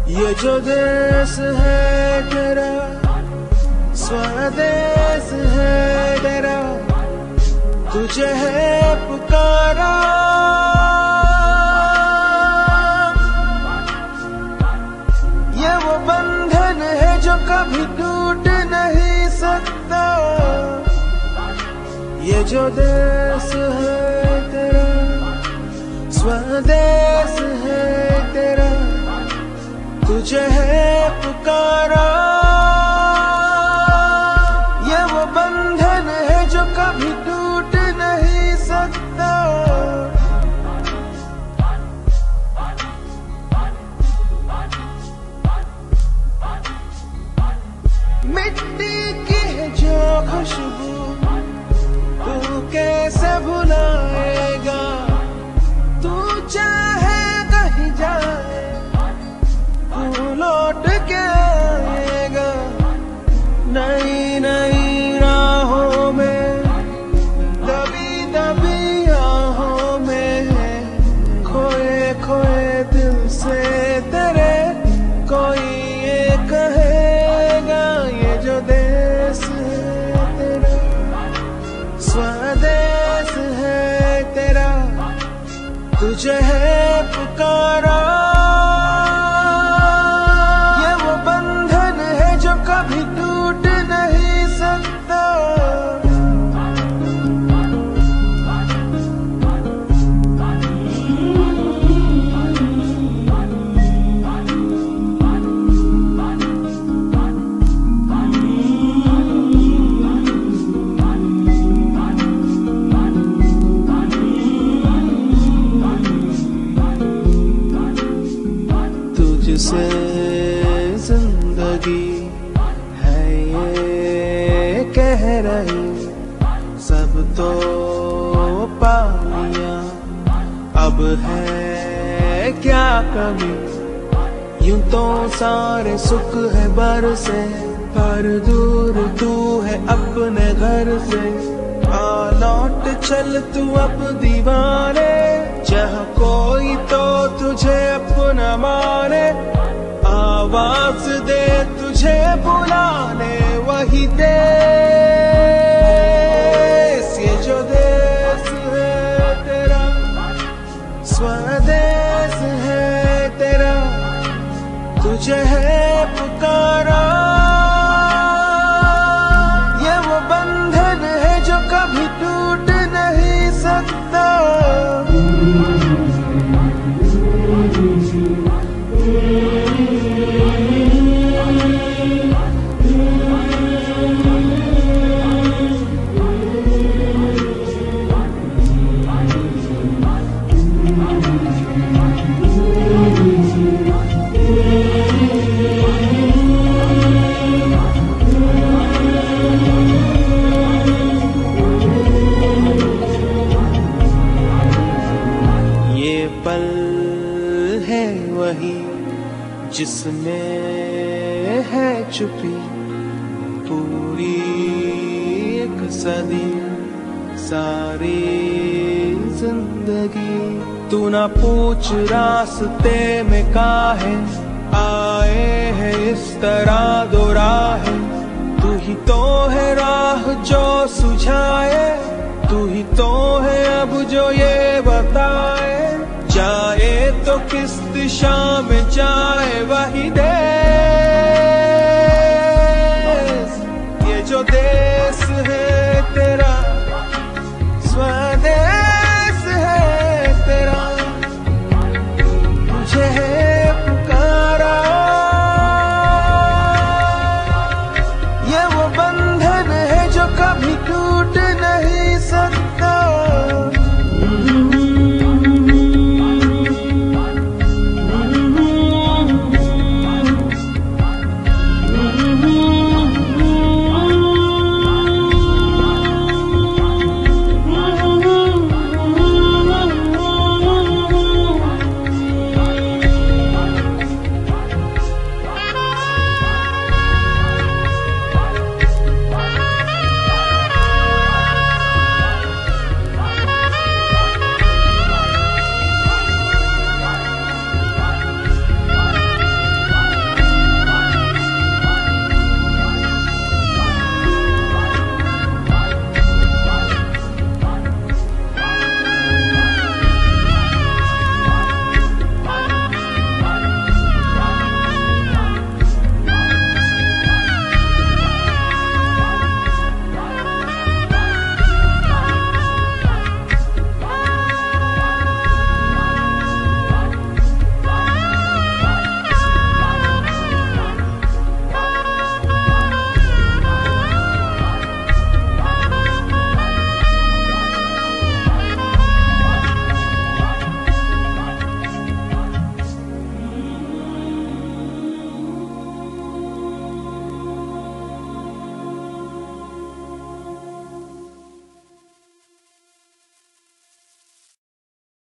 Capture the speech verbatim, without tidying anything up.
ये जो देश है तेरा, स्वदेश है तेरा, तुझे है पुकारा। ये वो बंधन है जो कभी टूट नहीं सकता। ये जो देश है तेरा, स्वदेश है तेरा, तुझे है पुकारा। ये वो बंधन है जो कभी टूट नहीं सकता। मिट्टी की है जो खुशबू तू कैसे भुलाएगा। तू चाहे कहीं जाए तू लौट के आएगा। नई नई राहों में दबी दबी राहों में खोए खोए दिल से तेरे कोई ये कहेगा। ये जो देश है तेरा, स्वदेश है तेरा, तुझे है पुकारा। ये वो बंधन है जो कभी टूट नहीं सकता। तुझसे जिंदगी है ये कह रही, सब तो पा लिया, अब है क्या कमी। यूं तो सारे सुख है बरसे, पर दूर तू है अपने घर से। आ लौट चल तू अब दीवाने, जहाँ कोई तो तुझे अपना माने। आवाज दे तुझे बुलाने वही देश। ये जो देश है तेरा, स्वदेश है तेरा, तुझे है पुकारा। ये वो बंधन है जो कभी टूट नहीं सकता। ये पल है वही जिसमें है छुपी पूरी एक सदी सारी जिंदगी। तू ना पूछ रास्ते में काहे आए है इस तरह दो राहें। तू ही तो है राह जो सुझाए, तू ही तो है अब जो ये बताए। जाए तो किस दिशा में जाए वही दे।